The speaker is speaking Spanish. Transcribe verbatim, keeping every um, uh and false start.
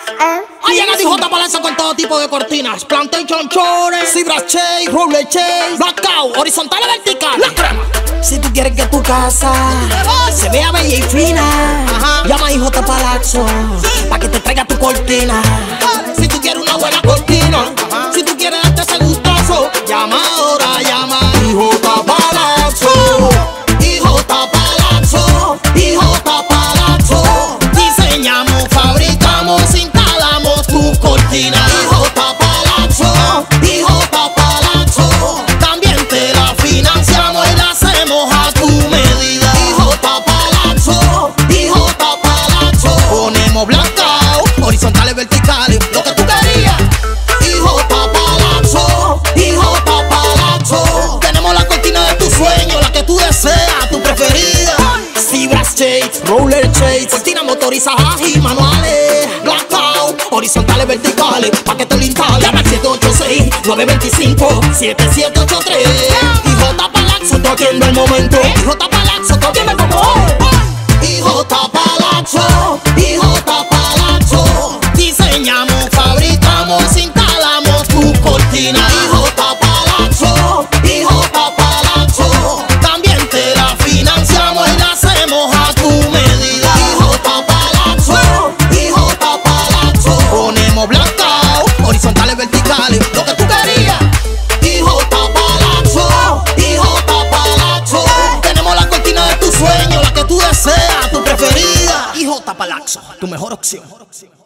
Ha llegado I J Palazzo con todo tipo de cortinas: Plantation Chores, Zebra Chase, Roller Chase, Blackout, horizontales, verticales. La crema. Si tú quieres que tu casa se vea bella y fina, ajá, llama a I J Palazzo pa' que te traiga tu cortina. Si tú quieres una buena cortina, ajá, si tú quieres darte ese gustazo, llama ahora, llama a I J Palazzo. I J Palazzo, I J Palazzo. Diseñamos, fabricamos, instalamos tu cortina. I J Palazzo, I J Palazzo. También te la financiamos y la hacemos a tu medida. I J Palazzo, I J Palazzo. Ponemos blackout, horizontales, verticales, lo que tú querías. I J Palazzo, I J Palazzo. Tenemos la cortina de tu sueño, la que tú deseas, tu preferida. Zebra Chase, Roller Chase, cortinas motorizadas y manuales. Blackout, horizontales, verticales, pa' que te lo instales. Llama al siete ocho seis, nueve dos cinco, siete siete ocho tres. I J Palazzo, te atiende el momento. I J Palazzo, te atiende como hoy. I J Palazzo, I J Palazzo. Diseñamos, fabricamos, instalamos tu cortina. I J Palazzo, I J Palazzo. También te la financiamos y la hacemos a tu medida. I J Palazzo, I J Palazzo. Ponemos blackout, horizontales, verticales, lo que tú querías. I J Palazzo, I J Palazzo. Tenemos la cortina de tu sueño, la que tú deseas, tu preferida. I J Palazzo, tu mejor opción.